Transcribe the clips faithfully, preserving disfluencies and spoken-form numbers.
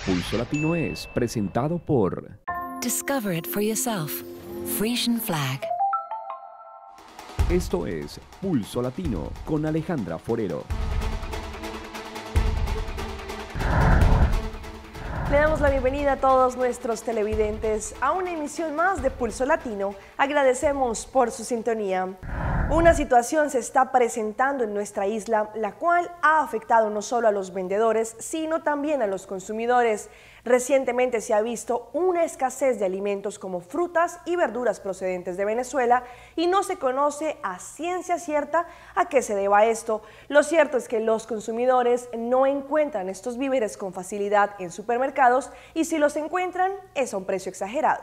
Pulso Latino es presentado por Discover it for yourself. Frisian Flag. Esto es Pulso Latino con Alejandra Forero. Le damos la bienvenida a todos nuestros televidentes a una emisión más de Pulso Latino. Agradecemos por su sintonía. Una situación se está presentando en nuestra isla, la cual ha afectado no solo a los vendedores, sino también a los consumidores. Recientemente se ha visto una escasez de alimentos como frutas y verduras procedentes de Venezuela y no se conoce a ciencia cierta a qué se deba esto. Lo cierto es que los consumidores no encuentran estos víveres con facilidad en supermercados y si los encuentran es a un precio exagerado.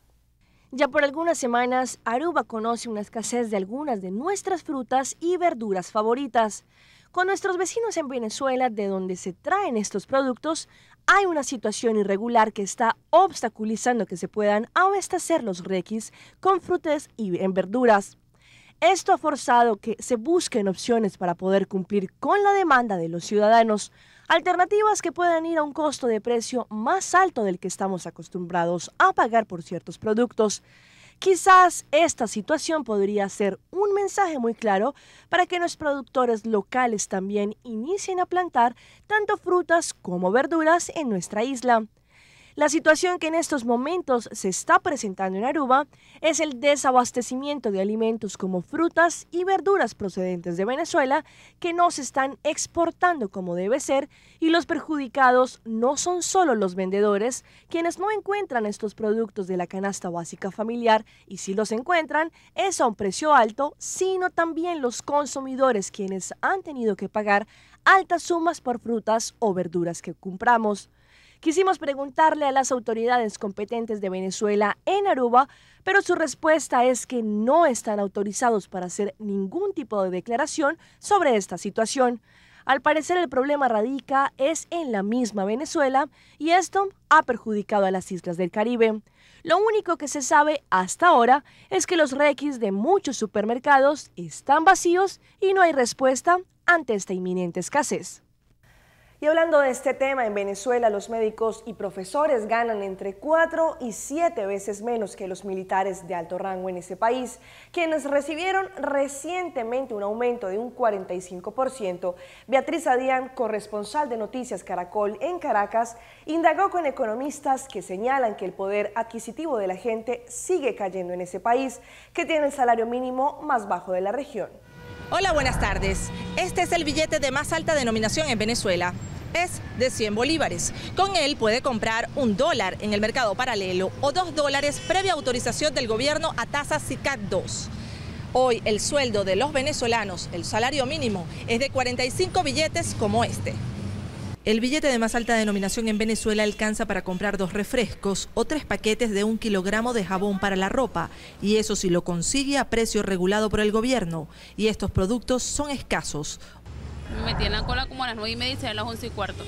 Ya por algunas semanas, Aruba conoce una escasez de algunas de nuestras frutas y verduras favoritas. Con nuestros vecinos en Venezuela, de donde se traen estos productos, hay una situación irregular que está obstaculizando que se puedan abastecer los requis con frutas y en verduras. Esto ha forzado que se busquen opciones para poder cumplir con la demanda de los ciudadanos, alternativas que puedan ir a un costo de precio más alto del que estamos acostumbrados a pagar por ciertos productos. Quizás esta situación podría ser un mensaje muy claro para que los productores locales también inicien a plantar tanto frutas como verduras en nuestra isla. La situación que en estos momentos se está presentando en Aruba es el desabastecimiento de alimentos como frutas y verduras procedentes de Venezuela que no se están exportando como debe ser y los perjudicados no son solo los vendedores quienes no encuentran estos productos de la canasta básica familiar y si los encuentran es a un precio alto, sino también los consumidores quienes han tenido que pagar altas sumas por frutas o verduras que compramos. Quisimos preguntarle a las autoridades competentes de Venezuela en Aruba, pero su respuesta es que no están autorizados para hacer ningún tipo de declaración sobre esta situación. Al parecer el problema radica es en la misma Venezuela y esto ha perjudicado a las islas del Caribe. Lo único que se sabe hasta ahora es que los requis de muchos supermercados están vacíos y no hay respuesta ante esta inminente escasez. Y hablando de este tema, en Venezuela los médicos y profesores ganan entre cuatro y siete veces menos que los militares de alto rango en ese país, quienes recibieron recientemente un aumento de un cuarenta y cinco por ciento. Beatriz Adrián, corresponsal de Noticias Caracol en Caracas, indagó con economistas que señalan que el poder adquisitivo de la gente sigue cayendo en ese país, que tiene el salario mínimo más bajo de la región. Hola, buenas tardes. Este es el billete de más alta denominación en Venezuela. Es de cien bolívares. Con él puede comprar un dólar en el mercado paralelo o dos dólares previa autorización del gobierno a tasa SICAD dos. Hoy el sueldo de los venezolanos, el salario mínimo, es de cuarenta y cinco billetes como este. El billete de más alta denominación en Venezuela alcanza para comprar dos refrescos o tres paquetes de un kilogramo de jabón para la ropa, y eso si lo consigue a precio regulado por el gobierno. Y estos productos son escasos. Me metí en la cola como a las nueve y media y se a las once y cuarto.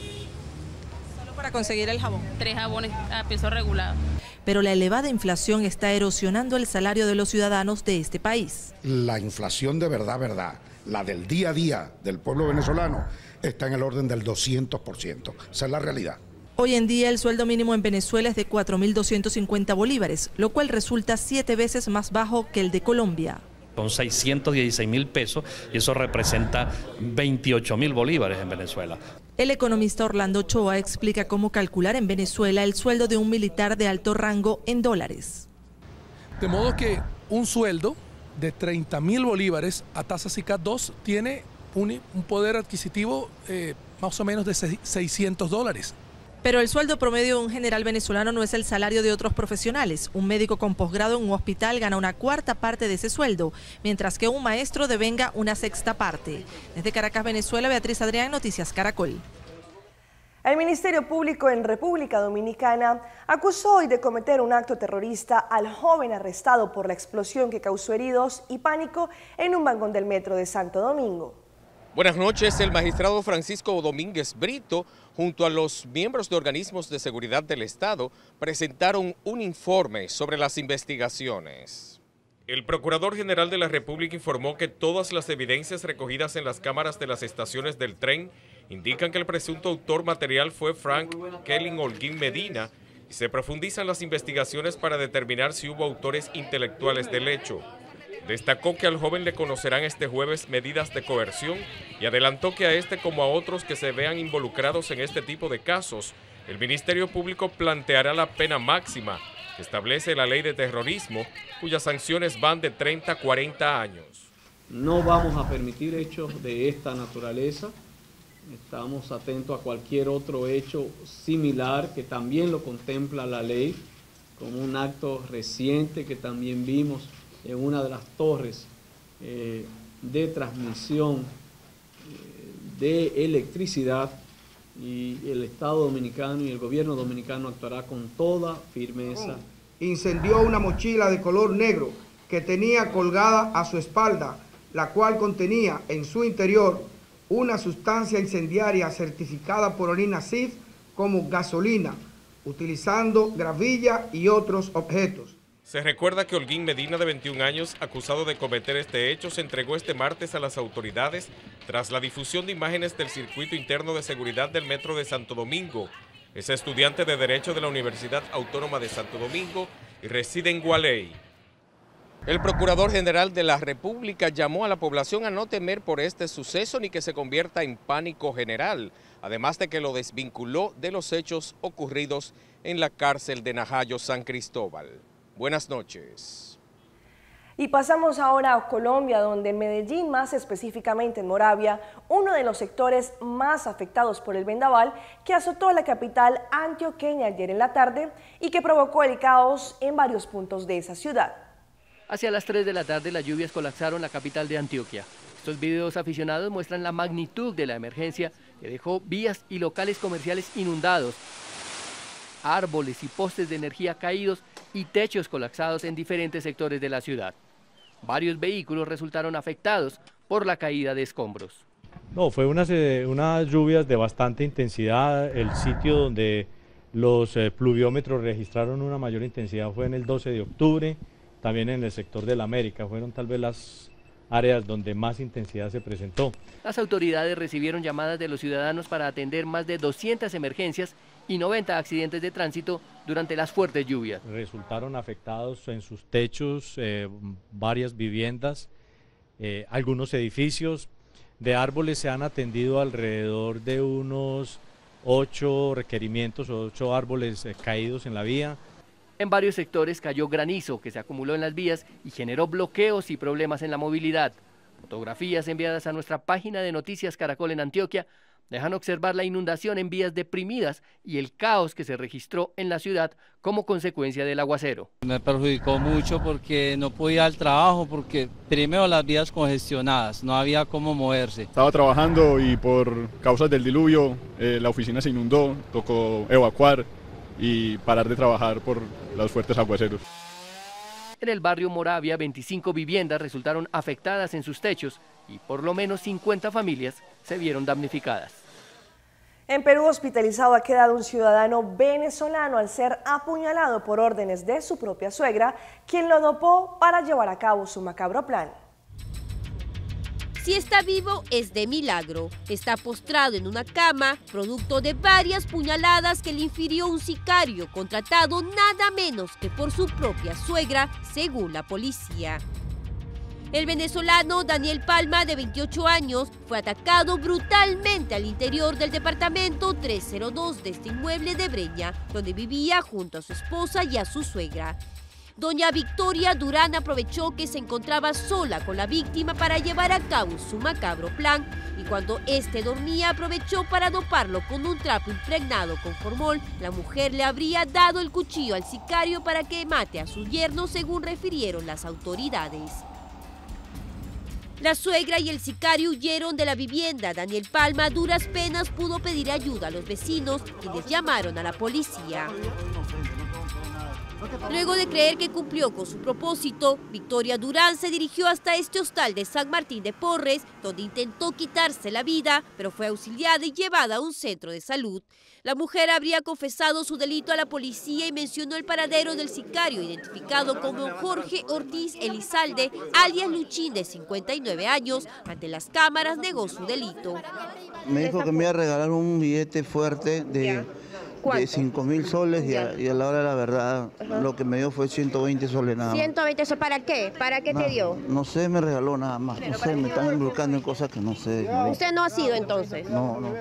¿Solo para conseguir el jabón? Tres jabones a peso regulado. Pero la elevada inflación está erosionando el salario de los ciudadanos de este país. La inflación de verdad, verdad, la del día a día del pueblo venezolano, está en el orden del doscientos por ciento. Esa es la realidad. Hoy en día el sueldo mínimo en Venezuela es de cuatro mil doscientos cincuenta bolívares, lo cual resulta siete veces más bajo que el de Colombia. Son seiscientos dieciséis mil pesos y eso representa veintiocho mil bolívares en Venezuela. El economista Orlando Ochoa explica cómo calcular en Venezuela el sueldo de un militar de alto rango en dólares. De modo que un sueldo de treinta mil bolívares a tasa SICAD dos tiene un, un poder adquisitivo eh, más o menos de seiscientos dólares. Pero el sueldo promedio de un general venezolano no es el salario de otros profesionales. Un médico con posgrado en un hospital gana una cuarta parte de ese sueldo, mientras que un maestro devenga una sexta parte. Desde Caracas, Venezuela, Beatriz Adrián, Noticias Caracol. El Ministerio Público en República Dominicana acusó hoy de cometer un acto terrorista al joven arrestado por la explosión que causó heridos y pánico en un vagón del metro de Santo Domingo. Buenas noches. El magistrado Francisco Domínguez Brito, junto a los miembros de organismos de seguridad del Estado, presentaron un informe sobre las investigaciones. El Procurador General de la República informó que todas las evidencias recogidas en las cámaras de las estaciones del tren indican que el presunto autor material fue Frank Kelly Holguín Medina y se profundizan las investigaciones para determinar si hubo autores intelectuales del hecho. Destacó que al joven le conocerán este jueves medidas de coerción y adelantó que a este como a otros que se vean involucrados en este tipo de casos, el Ministerio Público planteará la pena máxima que establece la ley de terrorismo, cuyas sanciones van de treinta a cuarenta años. No vamos a permitir hechos de esta naturaleza. Estamos atentos a cualquier otro hecho similar que también lo contempla la ley, como un acto reciente que también vimos en una de las torres eh, de transmisión eh, de electricidad, y el Estado dominicano y el gobierno dominicano actuará con toda firmeza. Incendió una mochila de color negro que tenía colgada a su espalda, la cual contenía en su interior una sustancia incendiaria certificada por ONINACIF como gasolina, utilizando gravilla y otros objetos. Se recuerda que Holguín Medina, de veintiún años, acusado de cometer este hecho, se entregó este martes a las autoridades tras la difusión de imágenes del circuito interno de seguridad del Metro de Santo Domingo. Es estudiante de Derecho de la Universidad Autónoma de Santo Domingo y reside en Gualey. El Procurador General de la República llamó a la población a no temer por este suceso ni que se convierta en pánico general, además de que lo desvinculó de los hechos ocurridos en la cárcel de Najayo San Cristóbal. Buenas noches. Y pasamos ahora a Colombia, donde en Medellín, más específicamente en Moravia, uno de los sectores más afectados por el vendaval que azotó la capital antioqueña ayer en la tarde y que provocó el caos en varios puntos de esa ciudad. Hacia las tres de la tarde las lluvias colapsaron la capital de Antioquia. Estos videos aficionados muestran la magnitud de la emergencia que dejó vías y locales comerciales inundados, árboles y postes de energía caídos y techos colapsados en diferentes sectores de la ciudad. Varios vehículos resultaron afectados por la caída de escombros. No, fue unas, eh, unas lluvias de bastante intensidad. El sitio donde los eh, pluviómetros registraron una mayor intensidad fue en el doce de octubre, también en el sector de la América. Fueron tal vez las áreas donde más intensidad se presentó. Las autoridades recibieron llamadas de los ciudadanos para atender más de doscientas emergencias y noventa accidentes de tránsito durante las fuertes lluvias. Resultaron afectados en sus techos eh, varias viviendas, eh, algunos edificios. De árboles se han atendido alrededor de unos ocho requerimientos o ocho árboles eh, caídos en la vía. En varios sectores cayó granizo que se acumuló en las vías y generó bloqueos y problemas en la movilidad. Fotografías enviadas a nuestra página de Noticias Caracol en Antioquia dejan observar la inundación en vías deprimidas y el caos que se registró en la ciudad como consecuencia del aguacero. Me perjudicó mucho porque no podía ir al trabajo, porque primero las vías congestionadas, no había cómo moverse. Estaba trabajando y por causas del diluvio eh, la oficina se inundó, tocó evacuar y parar de trabajar por los fuertes aguaceros. En el barrio Moravia, veinticinco viviendas resultaron afectadas en sus techos y por lo menos cincuenta familias se vieron damnificadas. En Perú, hospitalizado ha quedado un ciudadano venezolano al ser apuñalado por órdenes de su propia suegra, quien lo dopó para llevar a cabo su macabro plan. Si está vivo, es de milagro. Está postrado en una cama, producto de varias puñaladas que le infirió un sicario contratado nada menos que por su propia suegra, según la policía. El venezolano Daniel Palma, de veintiocho años, fue atacado brutalmente al interior del departamento trescientos dos de este inmueble de Breña, donde vivía junto a su esposa y a su suegra. Doña Victoria Durán aprovechó que se encontraba sola con la víctima para llevar a cabo su macabro plan y cuando éste dormía aprovechó para doparlo con un trapo impregnado con formol. La mujer le habría dado el cuchillo al sicario para que mate a su yerno, según refirieron las autoridades. La suegra y el sicario huyeron de la vivienda. Daniel Palma a duras penas pudo pedir ayuda a los vecinos, quienes llamaron a la policía. Luego de creer que cumplió con su propósito, Victoria Durán se dirigió hasta este hostal de San Martín de Porres, donde intentó quitarse la vida, pero fue auxiliada y llevada a un centro de salud. La mujer habría confesado su delito a la policía y mencionó el paradero del sicario, identificado como Jorge Ortiz Elizalde, alias Luchín, de cincuenta y nueve años. Ante las cámaras negó su delito. Me dijo que me iba a regalar un billete fuerte de, de cinco mil soles y a, y a la hora de la verdad Ajá. lo que me dio fue ciento veinte soles nada más. ¿ciento veinte soles para qué? ¿Para qué no, te dio? No sé, me regaló nada más. No sé, me están involucrando en cosas que no sé. ¿Usted no ha sido entonces? No, no.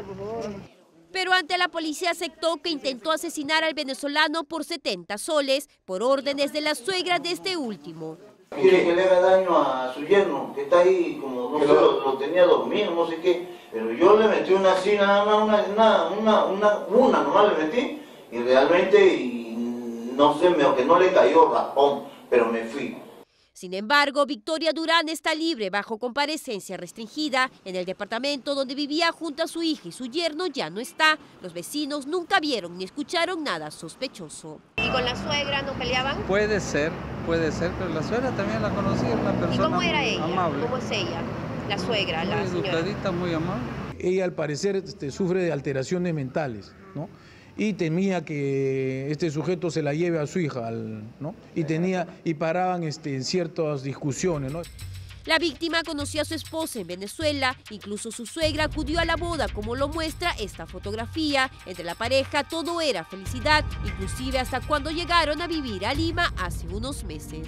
Pero ante la policía aceptó que intentó asesinar al venezolano por setenta soles por órdenes de la suegra de este último. Quiere que le haga daño a su yerno, que está ahí como, no sé, lo, lo tenía dormido, no sé qué. Pero yo le metí una así, nada más, una, una, una, una, una nomás le metí. Y realmente, y no sé, me, que no le cayó raspón, pero me fui. Sin embargo, Victoria Durán está libre bajo comparecencia restringida. En el departamento donde vivía junto a su hija y su yerno ya no está. Los vecinos nunca vieron ni escucharon nada sospechoso. ¿Y con la suegra no peleaban? Puede ser, puede ser, pero la suegra también la conocí, era una persona ¿Y cómo era ella? amable. ¿Cómo es ella? La suegra, muy la señora. educadita, muy amable. Ella al parecer este, sufre de alteraciones mentales, ¿no? Y temía que este sujeto se la lleve a su hija, ¿no? Y tenía y paraban este, en ciertas discusiones, ¿no? La víctima conoció a su esposa en Venezuela, incluso su suegra acudió a la boda, como lo muestra esta fotografía. Entre la pareja todo era felicidad, inclusive hasta cuando llegaron a vivir a Lima hace unos meses.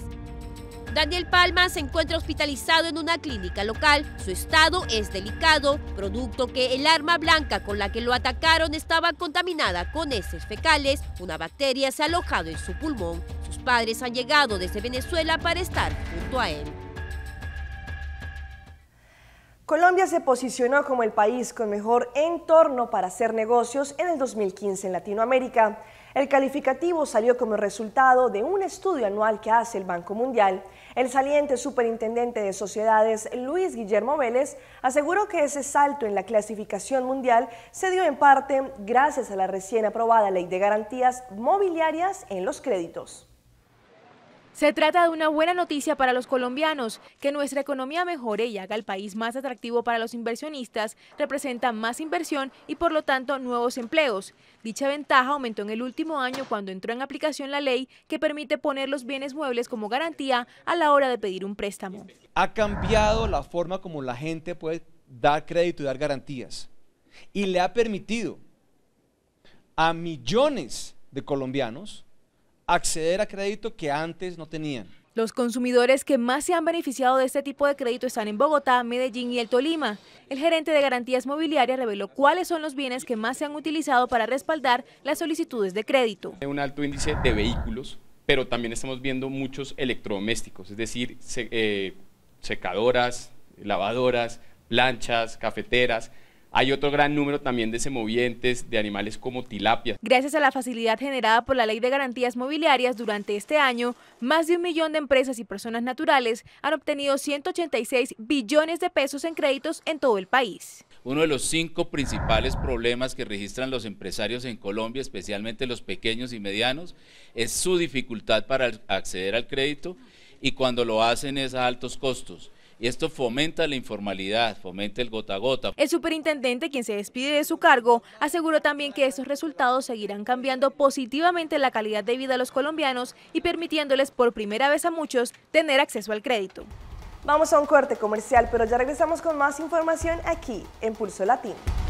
Daniel Palma se encuentra hospitalizado en una clínica local. Su estado es delicado, producto que el arma blanca con la que lo atacaron estaba contaminada con heces fecales. Una bacteria se ha alojado en su pulmón. Sus padres han llegado desde Venezuela para estar junto a él. Colombia se posicionó como el país con mejor entorno para hacer negocios en el dos mil quince en Latinoamérica. El calificativo salió como resultado de un estudio anual que hace el Banco Mundial. El saliente superintendente de sociedades, Luis Guillermo Vélez, aseguró que ese salto en la clasificación mundial se dio en parte gracias a la recién aprobada Ley de Garantías Mobiliarias en los créditos. Se trata de una buena noticia para los colombianos. Que nuestra economía mejore y haga el país más atractivo para los inversionistas representa más inversión y por lo tanto nuevos empleos. Dicha ventaja aumentó en el último año cuando entró en aplicación la ley que permite poner los bienes muebles como garantía a la hora de pedir un préstamo. Ha cambiado la forma como la gente puede dar crédito y dar garantías y le ha permitido a millones de colombianos acceder a crédito que antes no tenían. Los consumidores que más se han beneficiado de este tipo de crédito están en Bogotá, Medellín y el Tolima. El gerente de Garantías Mobiliarias reveló cuáles son los bienes que más se han utilizado para respaldar las solicitudes de crédito. Un alto índice de vehículos, pero también estamos viendo muchos electrodomésticos, es decir, se, eh, secadoras, lavadoras, planchas, cafeteras. Hay otro gran número también de semovientes, de animales como tilapia. Gracias a la facilidad generada por la Ley de Garantías Mobiliarias durante este año, más de un millón de empresas y personas naturales han obtenido ciento ochenta y seis billones de pesos en créditos en todo el país. Uno de los cinco principales problemas que registran los empresarios en Colombia, especialmente los pequeños y medianos, es su dificultad para acceder al crédito y cuando lo hacen es a altos costos. Y esto fomenta la informalidad, fomenta el gota a gota. El superintendente, quien se despide de su cargo, aseguró también que estos resultados seguirán cambiando positivamente la calidad de vida de los colombianos y permitiéndoles por primera vez a muchos tener acceso al crédito. Vamos a un corte comercial, pero ya regresamos con más información aquí en Pulso Latino.